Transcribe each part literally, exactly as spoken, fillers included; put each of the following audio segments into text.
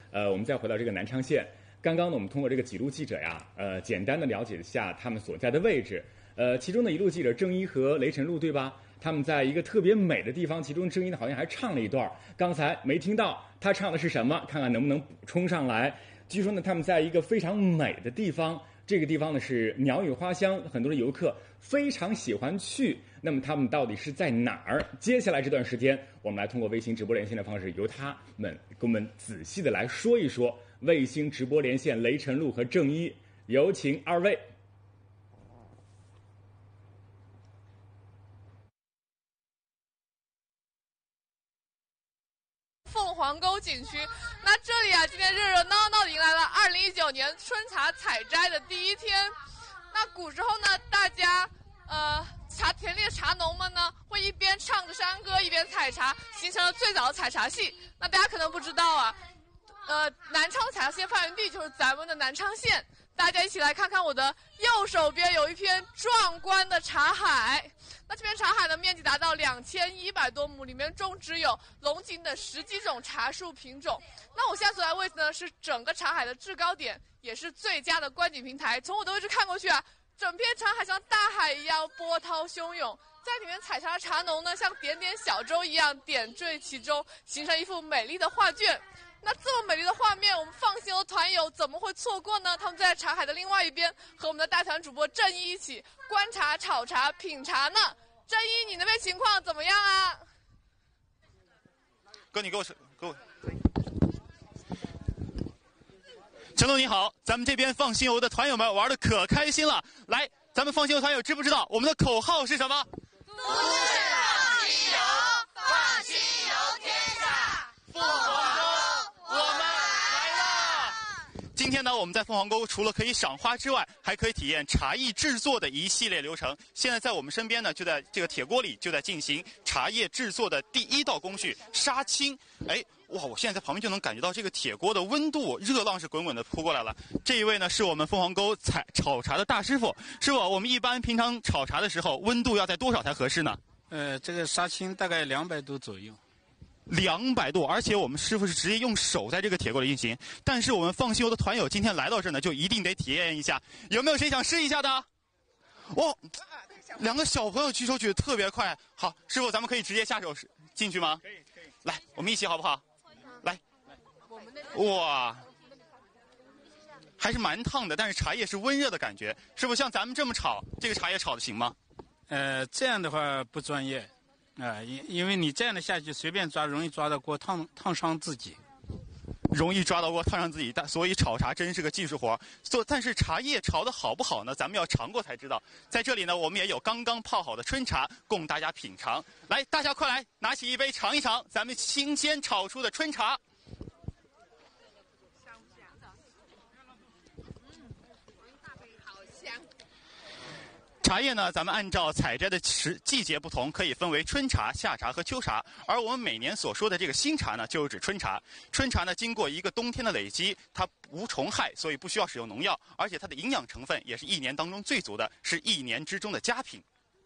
呃，我们再回到这个南昌县，刚刚呢，我们通过这个几路记者呀，呃，简单的了解一下他们所在的位置。呃，其中的一路记者郑一和雷晨路，对吧？他们在一个特别美的地方，其中郑一呢好像还唱了一段，刚才没听到他唱的是什么，看看能不能补充上来。据说呢，他们在一个非常美的地方，这个地方呢是鸟语花香，很多的游客非常喜欢去。那么他们到底是在哪儿？接下来这段时间，我们来通过微信直播连线的方式，由他们给我们仔细的来说一说。卫星直播连线雷晨路和郑一，有请二位。 凤凰沟景区，那这里啊，今天热热闹闹的迎来了二零一九年春茶采摘的第一天。那古时候呢，大家呃茶田里的茶农们呢，会一边唱着山歌，一边采茶，形成了最早的采茶戏。那大家可能不知道啊，呃，南昌采茶戏发源地就是咱们的南昌县。大家一起来看看我的右手边有一片壮观的茶海。那这片茶海的面积达到两千一百多亩，里面种植有龙井等十几种茶树品种。那我现在所在位置呢，是整个茶海的制高点，也是最佳的观景平台。从我的位置看过去啊，整片茶海像大海一样波涛汹涌，在里面采茶的茶农呢，像点点小舟一样点缀其中，形成一幅美丽的画卷。那这么美丽的画面，我们放心游团友怎么会错过呢？他们在茶海的另外一边，和我们的大团主播郑一一起观察、炒茶、品茶呢。郑一，你那边情况怎么样啊？ 哥，你给我给我。陈总你好，咱们这边放心游的团友们玩的可开心了。来，咱们放心游团友知不知道我们的口号是什么？ 都市放心游，放心游天下，凤凰沟，我们来啦！ 今天呢，我们在凤凰沟除了可以赏花之外，还可以体验茶艺制作的一系列流程。现在在我们身边呢，就在这个铁锅里就在进行茶叶制作的第一道工序杀青。哎，哇！我现在在旁边就能感觉到这个铁锅的温度，热浪是滚滚的扑过来了。这一位呢是我们凤凰沟采炒茶的大师傅。师傅，我们一般平常炒茶的时候，温度要在多少才合适呢？ 呃，这个杀青大概两百度左右。 两百度，而且我们师傅是直接用手在这个铁锅里进行。但是我们放心游的团友今天来到这儿呢，就一定得体验一下。有没有谁想试一下的？哦，两个小朋友举手举得特别快。好，师傅，咱们可以直接下手进去吗？ 可以，可以。 来，我们一起好不好？来，哇，还是蛮烫的，但是茶叶是温热的感觉。师傅，像咱们这么炒，这个茶叶炒的行吗？ 呃，这样的话不专业。啊，因、呃、因为你这样的下去随便抓，容易抓到锅，烫烫伤自己， 容易抓到锅，烫伤自己。但所以炒茶真是个技术活。做，但是茶叶炒的好不好呢？咱们要尝过才知道。在这里呢，我们也有刚刚泡好的春茶供大家品尝。来，大家快来，拿起一杯尝一尝咱们新鲜炒出的春茶。香不香？嗯，大杯好香。茶叶呢，咱们按照采摘的时季节不同，可以分为春茶、夏茶和秋茶。而我们每年所说的这个新茶呢，就是指春茶。春茶呢，经过一个冬天的累积，它无虫害，所以不需要使用农药，而且它的营养成分也是一年当中最足的，是一年之中的佳品。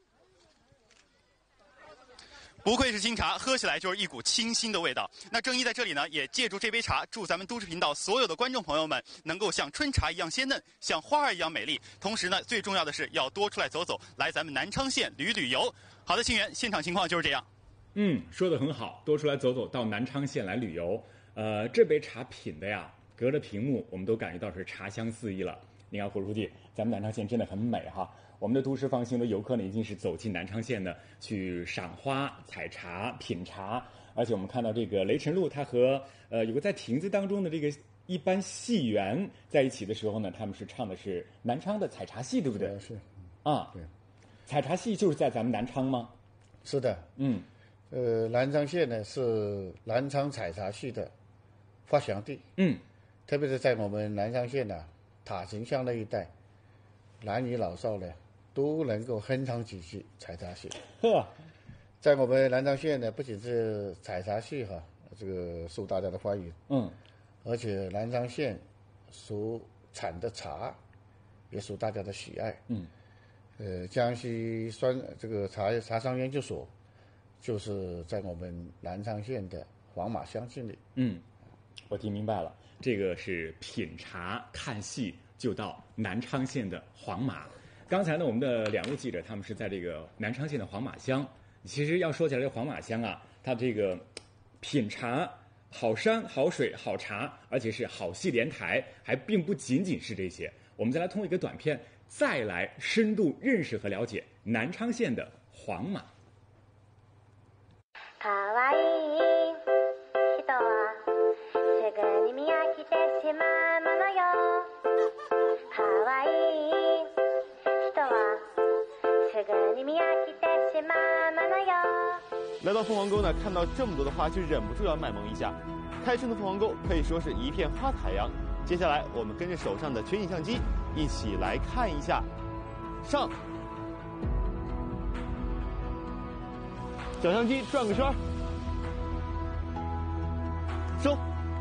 不愧是新茶，喝起来就是一股清新的味道。那郑一在这里呢，也借助这杯茶，祝咱们都市频道所有的观众朋友们能够像春茶一样鲜嫩，像花儿一样美丽。同时呢，最重要的是要多出来走走，来咱们南昌县旅旅游。好的，清源，现场情况就是这样。 嗯，说得很好，多出来走走，到南昌县来旅游。呃，这杯茶品的呀，隔着屏幕我们都感觉到是茶香四溢了。你看，胡书记，咱们南昌县真的很美哈。我们的都市放心的游客呢，已经是走进南昌县呢，去赏花、采茶、品茶。而且我们看到这个雷晨路，它和呃有个在亭子当中的这个一般戏员在一起的时候呢，他们是唱的是南昌的采茶戏，对不对？ 是。 啊， 对。 采茶戏就是在咱们南昌吗？ 是的。 嗯。 呃，南昌县呢是南昌采茶戏的发祥地。 嗯。 特别是在我们南昌县呢、啊、塔城乡那一带，男女老少呢都能够哼唱几句采茶戏。 呵， 在我们南昌县呢，不仅是采茶戏哈，这个受大家的欢迎， 嗯， 而且南昌县所产的茶也受大家的喜爱， 嗯， 呃，江西酸这个茶茶商研究所就是在我们南昌县的黄马乡境里， 嗯， 我听明白了，这个是品茶看戏就到南昌县的黄马。刚才呢，我们的两位记者他们是在这个南昌县的黄马乡。其实要说起来，这黄马乡啊，它这个品茶、好山、好水、好茶，而且是好戏连台，还并不仅仅是这些。我们再来通过一个短片，再来深度认识和了解南昌县的黄马。 可愛い人はすぐに見飽きてしまうものよ。可愛い人はすぐに見飽きてしまうものよ。 来到凤凰沟呢，看到这么多的花，就忍不住要卖萌一下。开春的凤凰沟可以说是一片花海洋。接下来，我们跟着手上的全景相机一起来看一下。上，小相机转个圈儿，收。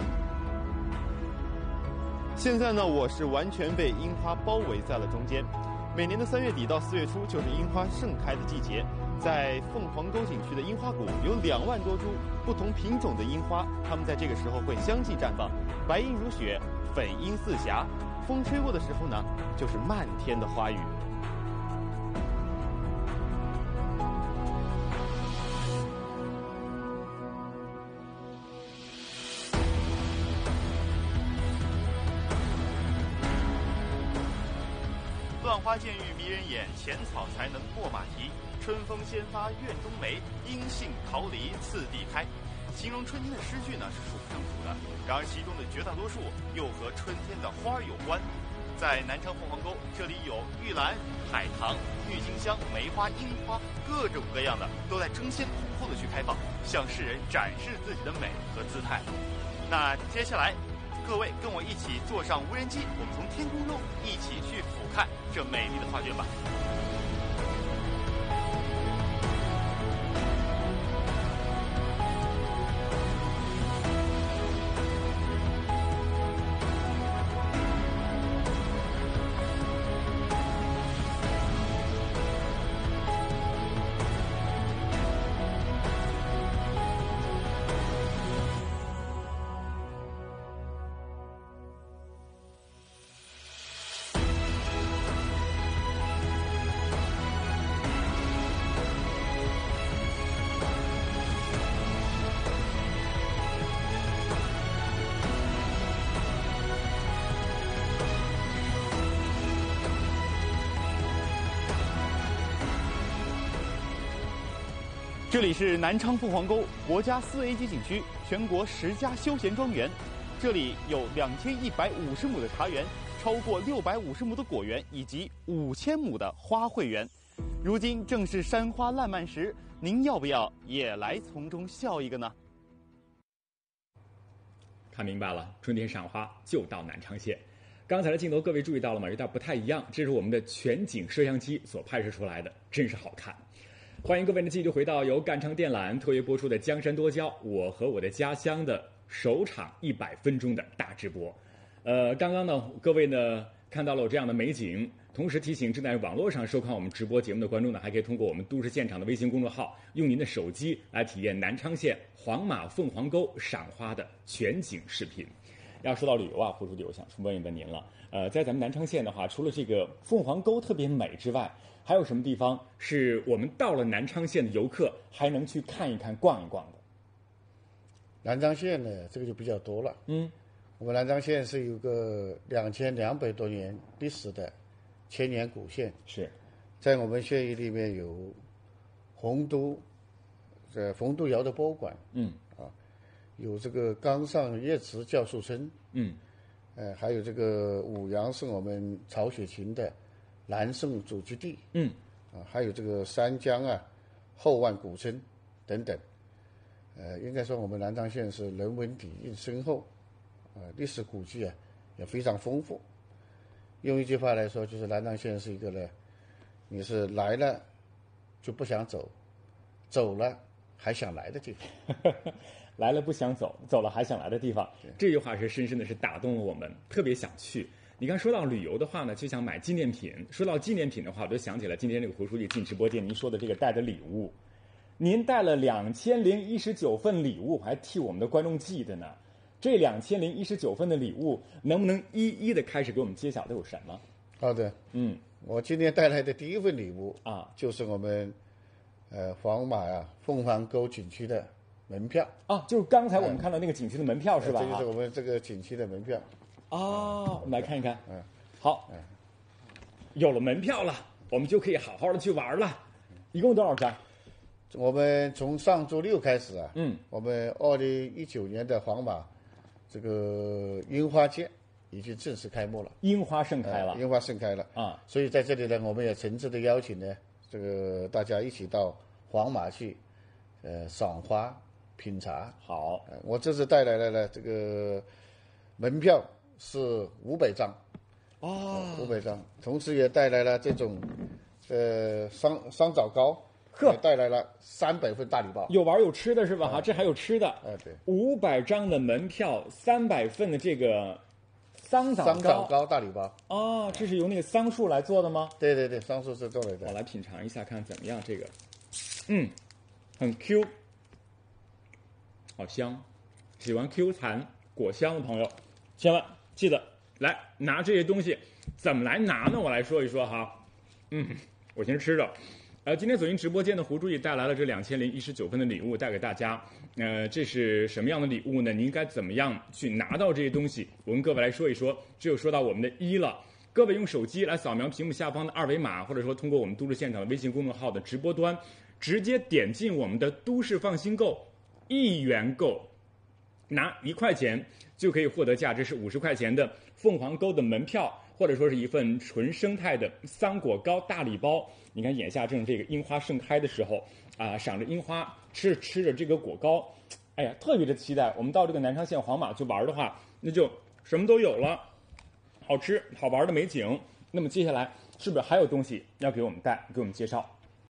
现在呢，我是完全被樱花包围在了中间。每年的三月底到四月初就是樱花盛开的季节，在凤凰沟景区的樱花谷有两万多株不同品种的樱花，它们在这个时候会相继绽放，白樱如雪，粉樱似霞。风吹过的时候呢，就是漫天的花雨。 乱花渐欲迷人眼，浅草才能过马蹄。春风先发院中梅，阴杏桃梨次第开。形容春天的诗句呢是数不胜数的，然而其中的绝大多数又和春天的花儿有关。在南昌凤凰沟，这里有玉兰、海棠、郁金香、梅花、樱花，各种各样的都在争先恐后的去开放，向世人展示自己的美和姿态。那接下来，各位跟我一起坐上无人机，我们从天空中一起去俯瞰这美丽的画卷吧。这里是南昌凤凰沟国家四 A 级景区，全国十佳休闲庄园。这里有两千一百五十亩的茶园，超过六百五十亩的果园，以及五千亩的花卉园。如今正是山花烂漫时，您要不要也来从中笑一个呢？ 看明白了，春天赏花就到南昌县。刚才的镜头各位注意到了吗？有点不太一样，这是我们的全景摄像机所拍摄出来的，真是好看。欢迎各位呢继续回到由赣昌电缆特约播出的《江山多娇我和我的家乡》的首场一百分钟的大直播。呃，刚刚呢，各位呢看到了这样的美景，同时提醒正在网络上收看我们直播节目的观众呢，还可以通过我们都市现场的微信公众号，用您的手机来体验南昌县黄马凤凰沟赏花的全景视频。要说到旅游啊，胡书记，我想问一问您了。呃，在咱们南昌县的话，除了这个凤凰沟特别美之外，还有什么地方是我们到了南昌县的游客还能去看一看、逛一逛的？ 南昌县呢，这个就比较多了。 嗯， 我们南昌县是有个两千两百多年历史的千年古县。 是， 在我们县域里面有洪都，呃，冯都窑的博物馆。 嗯， 啊，有这个冈上叶池教术村。 嗯， 呃，还有这个五羊是我们曹雪芹的南宋祖居地。 嗯， 啊，还有这个三江啊、后万古村等等。呃，应该说我们南昌县是人文底蕴深厚，呃，历史古迹啊也非常丰富。用一句话来说，就是南昌县是一个呢，你是来了就不想走，走了还想来的地方。 来了不想走，走了还想来的地方，这句话是深深的是打动了我们，特别想去。你刚说到旅游的话呢，就想买纪念品。说到纪念品的话，我就想起了今天这个胡书记进直播间您说的这个带的礼物。您带了两千零一十九份礼物，还替我们的观众记得呢。 这两千零一十九份的礼物，能不能一一的开始给我们揭晓都有什么？ 好的， 嗯， 我今天带来的第一份礼物啊， 就是我们呃黄马呀、啊、凤凰沟景区的门票啊，就是刚才我们看到那个景区的门票、嗯、是吧？ 这就是我们这个景区的门票。 哦，我们来看一看。嗯，好，嗯，有了门票了，我们就可以好好的去玩了。一共多少张？ 我们从上周六开始啊， 嗯， 我们二零一九年的黄马这个樱花节已经正式开幕了， 樱花盛开了， 呃、樱花盛开了啊！ 所以在这里呢，我们也诚挚的邀请呢，这个大家一起到黄马去，呃，赏花品茶。 好， 呃，我这次带来了呢，这个门票是五百张， 哦， 五百张，同时也带来了这种，呃，桑桑枣糕。 呵， 带来了三百份大礼包， 有玩有吃的是吧？哈、嗯，这还有吃的。 哎，对， 五百张的门票，三百份的这个桑枣糕。 桑枣糕大礼包。 哦，这是由那个桑树来做的吗？ 对对对，桑树是做来的。 我来品尝一下，看怎么样。这个，嗯，很 Q， 好香。喜欢 Q 弹果香的朋友，千万记得来拿这些东西。怎么来拿呢？我来说一说哈。嗯，我先吃着。呃，今天走进直播间的胡注意带来了这两千零一十九份的礼物带给大家。呃，这是什么样的礼物呢？您应该怎么样去拿到这些东西？我跟各位来说一说。只有说到我们的一了，各位用手机来扫描屏幕下方的二维码，或者说通过我们都市现场的微信公众号的直播端，直接点进我们的都市放心购一元购，拿一块钱就可以获得价值是五十块钱的凤凰沟的门票，或者说是一份纯生态的桑果糕大礼包。你看眼下正是这个樱花盛开的时候啊，赏着樱花，吃着吃着这个果糕，哎呀，特别的期待。我们到这个南昌县黄马去玩的话，那就什么都有了，好吃好玩的美景。那么接下来是不是还有东西要给我们带，给我们介绍？